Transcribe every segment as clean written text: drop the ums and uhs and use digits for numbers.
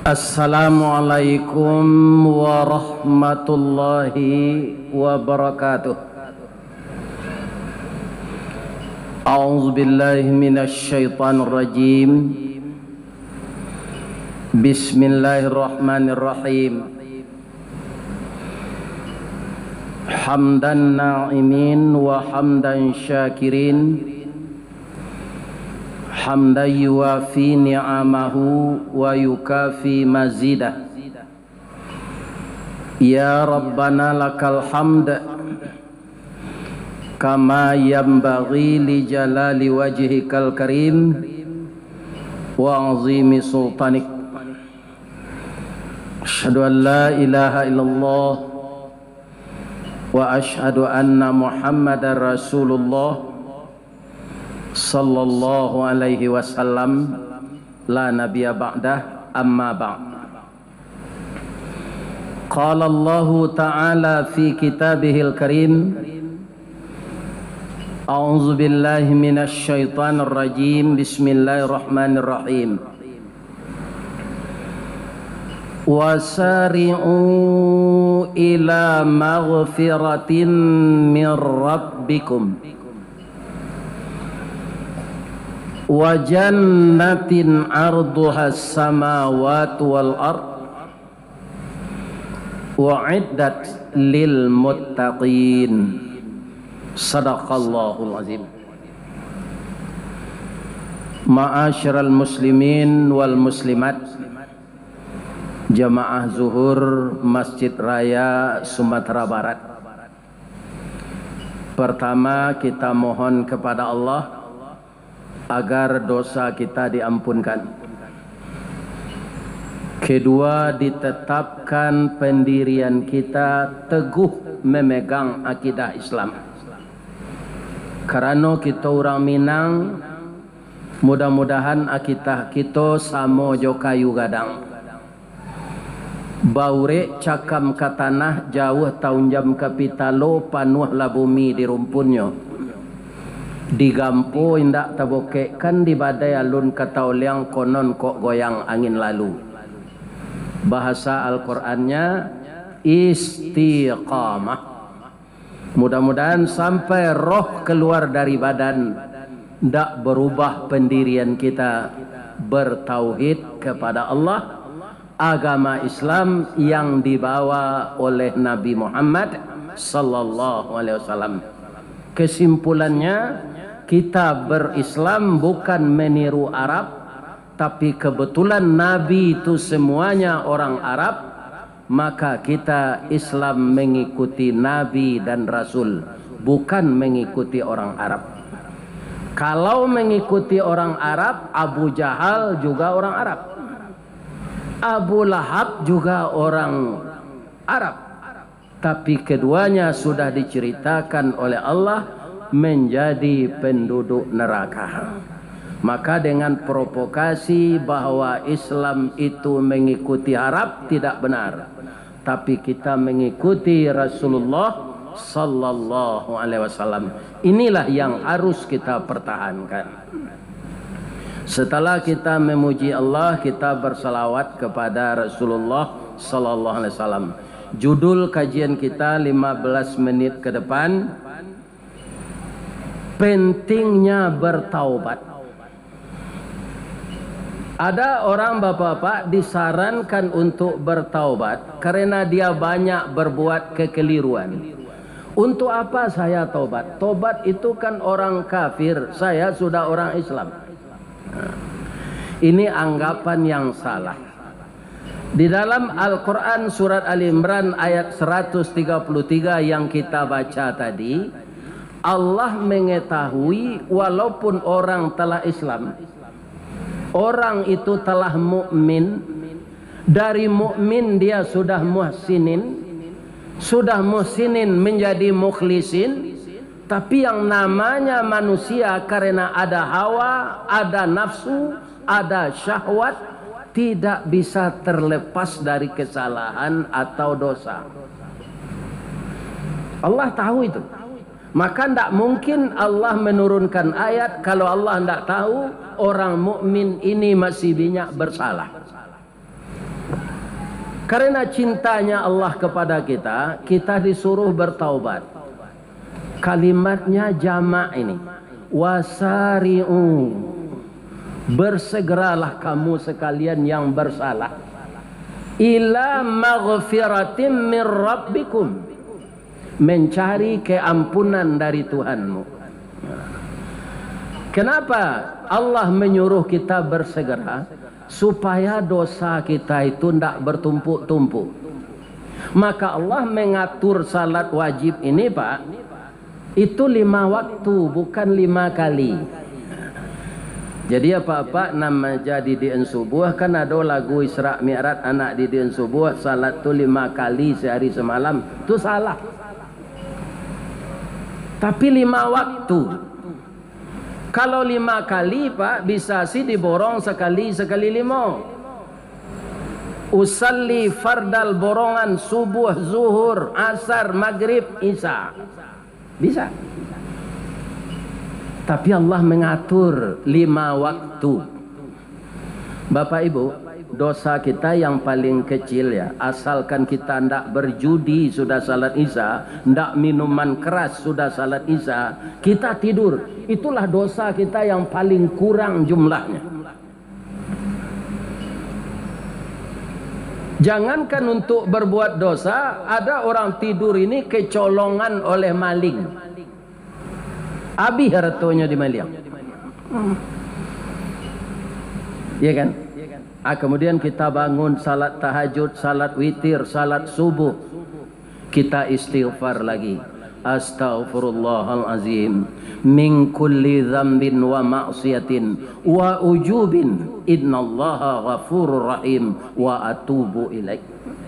Assalamualaikum warahmatullahi wabarakatuh. A'udzu billahi minasy syaithanir rajim. Bismillahirrahmanirrahim. Hamdan na'imin wa hamdan syakirin. Hamdan yuwafi ni'amahu wa yukafi mazidah. Ya Rabbana lakal hamd kama yanbaghi li jalali wajhikal karim wa azimi sultanik. Asyhadu an la ilaha illallah wa asyhadu anna Muhammadar Rasulullah sallallahu alaihi wasallam, la nabiyya ba'dah, amma ba'd. Qala Allah ta'ala fi kitabihil karim, a'udzu billahi minasy syaithanir rajim, bismillahirrahmanirrahim. Wasari'u ila maghfiratin min rabbikum wa jannatin arduhas samawati wal ard wa'iddat lil muttaqin. Sadaqallahul azim. Ma'asyiral muslimin wal muslimat, jamaah zuhur Masjid Raya Sumatera Barat. Pertama, kita mohon kepada Allah agar dosa kita diampunkan. Kedua, ditetapkan pendirian kita teguh memegang akidah Islam. Karena kita orang Minang, mudah-mudahan akidah kita sama jo kayu gadang. Baure cakam ka tanah, jauh tahun jam kapitalo, panuhlah bumi di rumpunnya. Digampo indak taboke kan di badai alun katauliang konon kok goyang angin lalu. Bahasa Al-Qur'annya istiqamah. Mudah-mudahan sampai roh keluar dari badan, ndak berubah pendirian kita bertauhid kepada Allah, agama Islam yang dibawa oleh Nabi Muhammad sallallahu alaihi wasallam. Kesimpulannya, kita berislam bukan meniru Arab, tapi kebetulan Nabi itu semuanya orang Arab, maka kita Islam mengikuti Nabi dan Rasul, bukan mengikuti orang Arab. Kalau mengikuti orang Arab, Abu Jahal juga orang Arab, Abu Lahab juga orang Arab, tapi keduanya sudah diceritakan oleh Allah menjadi penduduk neraka. Maka dengan provokasi bahwa Islam itu mengikuti Arab tidak benar, tapi kita mengikuti Rasulullah sallallahu alaihi wasallam. Inilah yang harus kita pertahankan. Setelah kita memuji Allah, kita bersalawat kepada Rasulullah sallallahu alaihi wasallam. Judul kajian kita 15 menit ke depan, pentingnya bertaubat. Ada orang bapak-bapak disarankan untuk bertaubat karena dia banyak berbuat kekeliruan. Untuk apa saya taubat? Taubat itu kan orang kafir, saya sudah orang Islam. Ini anggapan yang salah. Di dalam Al-Quran surat Ali Imran ayat 133 yang kita baca tadi, Allah mengetahui walaupun orang telah Islam, orang itu telah mukmin, dari mukmin dia sudah muhsinin menjadi mukhlisin, tapi yang namanya manusia karena ada hawa, ada nafsu, ada syahwat, tidak bisa terlepas dari kesalahan atau dosa. Allah tahu itu. Maka tidak mungkin Allah menurunkan ayat kalau Allah tidak tahu orang mukmin ini masih banyak bersalah. Karena cintanya Allah kepada kita, kita disuruh bertaubat. Kalimatnya jamak ini. Wasari'u. Bersegeralah kamu sekalian yang bersalah. Ila maghfiratim min rabbikum. Mencari keampunan dari Tuhanmu. Kenapa Allah menyuruh kita bersegera? Supaya dosa kita itu tidak bertumpuk-tumpuk. Maka Allah mengatur salat wajib ini, Pak, itu 5 waktu, bukan 5 kali. Jadi apa-apa nama jadi di subuh, kan ada lagu Isra Mi'raj anak di subuh, salat tu 5 kali sehari semalam, itu salah. Tapi 5 waktu. Kalau 5 kali, Pak, bisa sih diborong sekali 5. Usalli fardal borongan subuh, zuhur, asar, maghrib, isya. Bisa. Tapi Allah mengatur 5 waktu. Bapak Ibu, dosa kita yang paling kecil ya, asalkan kita tidak berjudi sudah salat isya, tidak minuman keras sudah salat isya, kita tidur, itulah dosa kita yang paling kurang jumlahnya. Jangankan untuk berbuat dosa, ada orang tidur ini kecolongan oleh maling, habis hartanya di maling. Iya kan? Kemudian kita bangun salat tahajud, salat witir, salat subuh, kita istighfar lagi. Astaghfirullahalazim min kulli dzambin wa ma'siyatin wa ujubin innallaha ghafurur rahim wa atubu ilaik.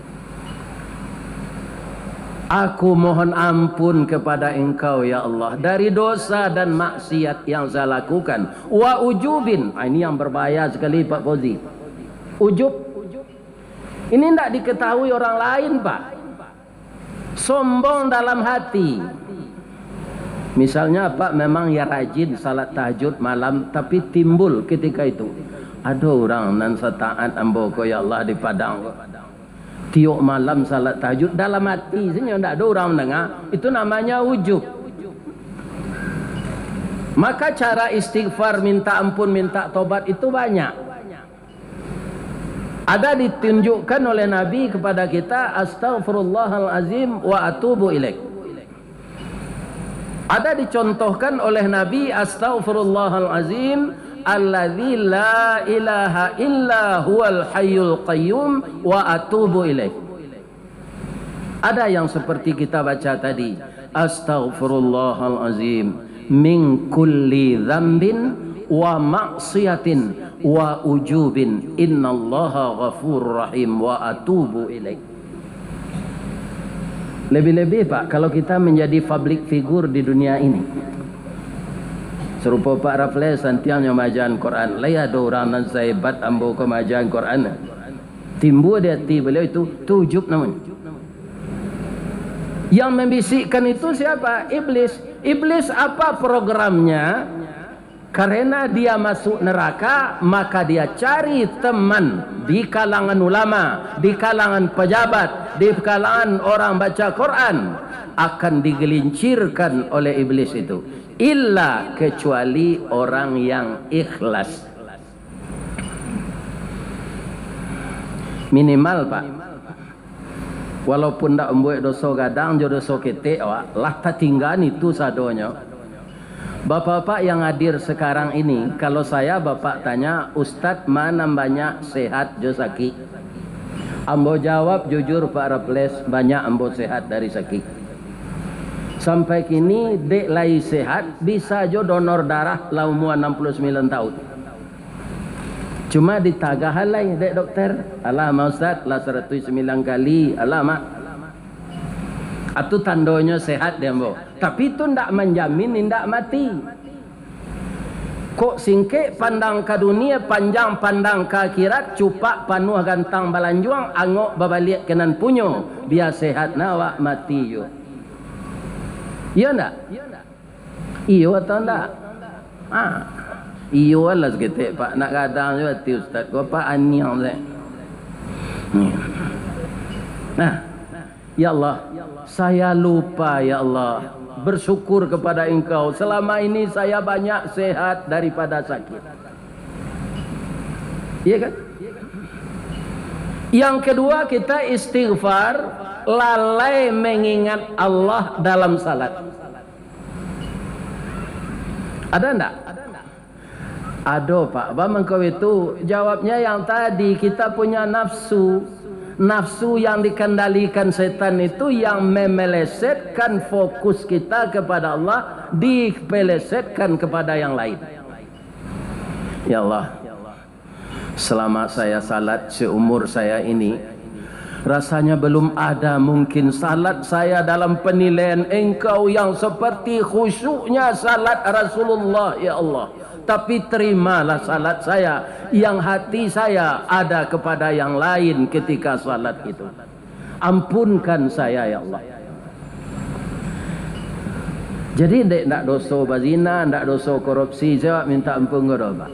Aku mohon ampun kepada Engkau ya Allah dari dosa dan maksiat yang saya lakukan. Wa ujubin, ini yang berbahaya sekali Pak Fauzi. Ujub ini tidak diketahui orang lain, Pak. Sombong dalam hati. Misalnya Pak memang ya rajin salat tahajud malam, tapi timbul ketika itu, ada orang nan setaat ambo ko ya Allah di Padang, tiuk malam salat tahajud, dalam hati sebenarnya tidak ada orang mendengar, itu namanya ujub. Maka cara istighfar, minta ampun, minta tobat itu banyak. Ada ditunjukkan oleh Nabi kepada kita, astaghfirullahalazim wa atubu ilaik. Ada dicontohkan oleh Nabi, astaghfirullahalazim alladzi la ilaha illa huwal hayyul qayyum wa atubu ilaik. Ada yang seperti kita baca tadi, astaghfirullahalazim min kulli dzambin wa maksiatin wa ujubin innallaha ghafurur rahim wa atubu ilaik. Lebih-lebih Pak, kalau kita menjadi public figure di dunia ini, serupa Pak Rafles santiangnya majaan Quran, laya ada orang nan sehebat ambo ke majaan Quran, timbul di hati beliau itu ujub namanya. Yang membisikkan itu siapa? Iblis. Iblis apa programnya? Karena dia masuk neraka, maka dia cari teman di kalangan ulama, di kalangan pejabat, di kalangan orang baca Quran, akan digelincirkan oleh iblis itu. Illa kecuali orang yang ikhlas. Minimal Pak, walaupun tak membuat dosa gadang, jodoh dosa ketek, lah tak tinggal itu sadonya. Bapak-bapak yang hadir sekarang ini, kalau saya bapak tanya, Ustadz mana banyak sehat jo sakit? Ambo jawab jujur Pak Raffles, banyak ambo sehat dari sakit. Sampai kini dek lai sehat, bisa jo donor darah lau umur 69 tahun. Cuma ditagah lai dek dokter, alamak Ustadz lah 109 kali, alamak. Itu tandanya sehat dia ambo. Tapi itu tidak menjamin tidak mati. Kok singke pandang ke dunia, panjang pandang ke akhirat, cupak panuh gantang balanjuang, angok babalik kenan punyo, biar sehat nawak mati yo. Iya ndak? Iyo atau ndak? Iyo lah seketik Pak, nak kadang juga ti Ustaz, kau Pak aniang saya. Nah, ya Allah, saya lupa ya Allah bersyukur kepada Engkau. Selama ini saya banyak sehat daripada sakit. Iya kan? Yang kedua, kita istighfar, lalai mengingat Allah dalam salat. Ada enggak? Ada Pak. Bang kau itu jawabnya yang tadi, kita punya nafsu. Nafsu yang dikendalikan setan itu yang memelesetkan fokus kita kepada Allah, dipelesetkan kepada yang lain. Ya Allah, selama saya salat seumur saya ini, rasanya belum ada mungkin salat saya dalam penilaian Engkau yang seperti khusyuknya salat Rasulullah ya Allah. Tapi terimalah salat saya yang hati saya ada kepada yang lain ketika salat itu. Ampunkan saya ya Allah. Jadi tidak dosa bazina, tidak dosa korupsi, jawab minta ampun kepada Allah.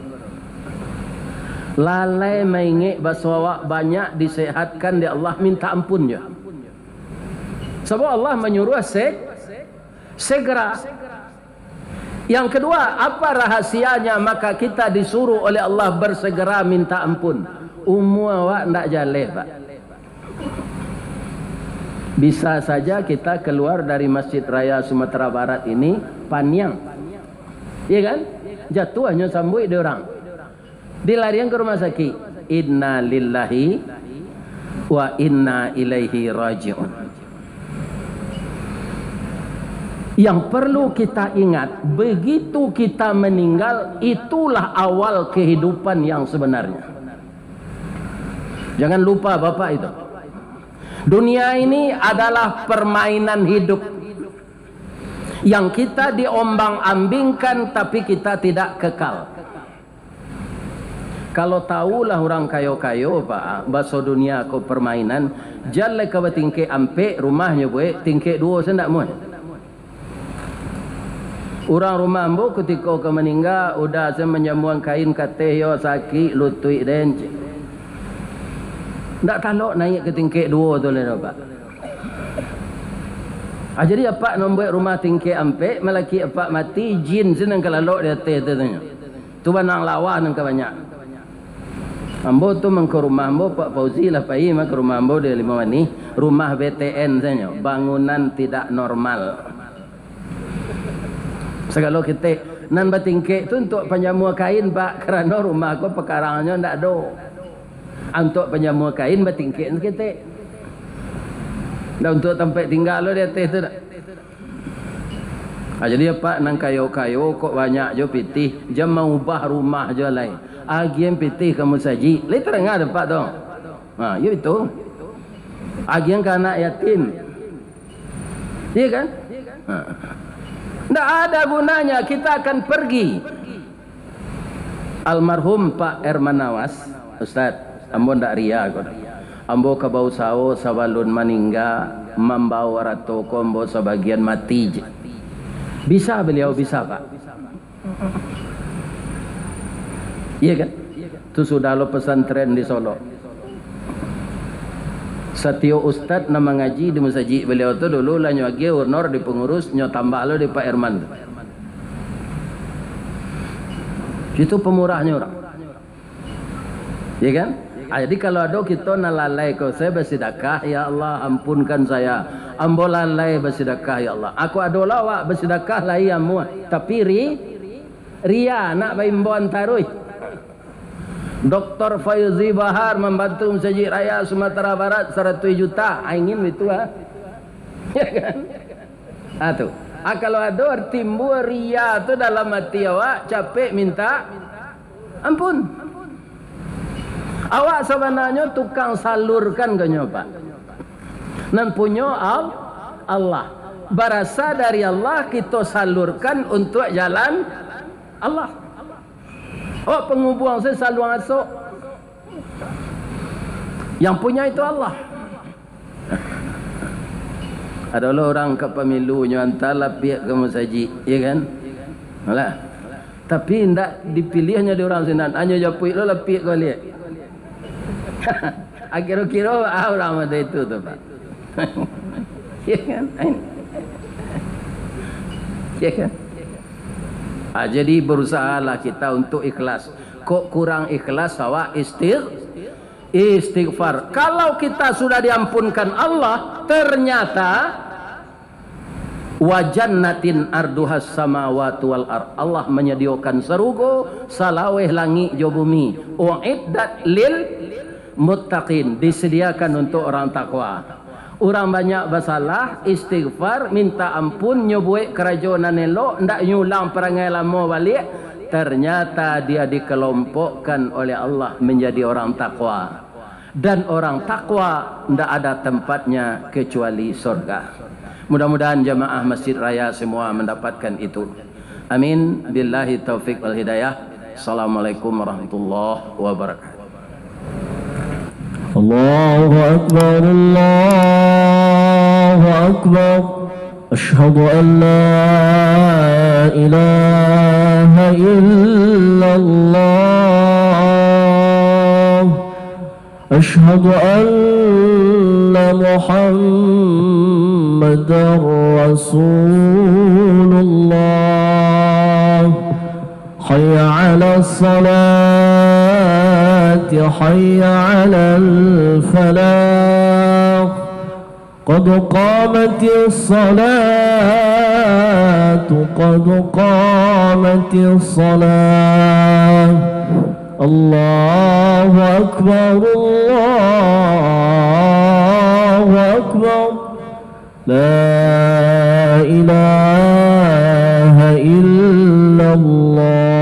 Lalai mengingat bahwa banyak disehatkan di Allah, minta ampunnya. Sebab Allah menyuruh segera. Yang kedua, apa rahasianya? Maka kita disuruh oleh Allah bersegera minta ampun. Umur awak tidak jaleh Pak. Bisa saja kita keluar dari Masjid Raya Sumatera Barat ini Paniang, iya kan? Jatuh hanya sambut dia orang, dilarian ke rumah sakit. Inna lillahi wa inna ilaihi raji'un. Yang perlu kita ingat, begitu kita meninggal, itulah awal kehidupan yang sebenarnya. Jangan lupa Bapak itu. Dunia ini adalah permainan hidup yang kita diombang-ambingkan, tapi kita tidak kekal. Kalau tahulah orang kayo-kayo Pak, bahasa dunia ko permainan, jalan ke tingkek ampe rumahnya buat tingkek dua sendak muat. Orang rumah ambo ketika ke meninggal udah saya menyamuang kain kateh yo sakit lutui dan ndak talok naik ke tingkek dua tu le Pak. Jadi apa nombor rumah tingkek ampe melaki apa mati jin senang kelalok di atas tu tanya. Tu banang lawan nang banyak. Ambo tu mengko rumah ambo Pak Fauzi lah pai mak rumah ambo dia 5 mani, rumah BTN tanya, bangunan tidak normal. Segala kita nan batingkek tu untuk penjamur kain Pak, kerana rumah aku pekarangannya ndak ada. Untuk penjamur kain batingkek kita. Dan untuk tempat tinggal lo di atas tu dak. Jadi Pak nang kayo-kayo kok banyak jo pitih, jam mau ubah rumah jo lain. Agian pitih kamu saji. Le terengah ada Pak tu. Ha, ya itu. Agian ke anak yatim. Iya kan? Ha. Tidak ada gunanya, kita akan pergi. Almarhum Pak Herman Nawas, Ustaz, ambo ndak ria kok. Ambo ke bau sao sabalun maningga, membawa rato kombo sebagian mati. Bisa beliau bisa Pak. Iya kan? Itu sudah lo pesantren di Solo. Satyo Ustad nama ngaji di masjid beliau tu dulu lah nyuagi urnor di pengurus nyo tambah lo di Pak Herman. Itu pemurahnya orang. Ya kan? Jadi kalau ada kita nalalai kau saya bersedekah ya Allah ampunkan saya. Ambo lalai bersedekah ya Allah. Aku adolah wak bersedekah lah ya mu. Tapi ria nak baimboan tarui. Dr. Fayuzi Bahar membantu Masjid Raya Sumatera Barat 100 juta. Ingin itu ha? Ya kan? Itu. Kalau ada timbul ria tu dalam hati awak, capek minta ampun. Awak sebenarnya tukang salurkan ke Pak. Dan punya Allah. Berasal dari Allah kita salurkan untuk jalan Allah. Oh pengubuang saya selalu masuk. Yang punya itu Allah. Adalah orang ke pemilu nyantala pihak ke masjid, ya kan? Alah. Tapi tidak dipilihnya di orang sinan. Hanya japui lo lah pihak kau lihat. Kira-kira orang ada itu tu Pak. Ya kan? Ya kan? Jadi berusahalah kita untuk ikhlas. Kok kurang ikhlas awak istighfar. Kalau kita sudah diampunkan Allah, ternyata wa jannatin arduhas samawati wal ard. Allah menyediakan surga salaweh langit jo bumi. Uiddat lil muttaqin, disediakan untuk orang takwa. Orang banyak bersalah, istighfar, minta ampun, nyobuik kerajonan elok, ndak nyulang perangai lama balik, ternyata dia dikelompokkan oleh Allah menjadi orang takwa. Dan orang takwa ndak ada tempatnya kecuali surga. Mudah-mudahan jamaah Masjid Raya semua mendapatkan itu. Amin. Billahi taufik wal hidayah. Assalamualaikum warahmatullahi wabarakatuh. الله أكبر الله أكبر أشهد أن لا إله إلا الله أشهد أن محمدا رسول الله حي على الصلاة حي على الفلاح قد قامت الصلاة قد قامت الصلاة الله أكبر الله أكبر لا إله إلا الله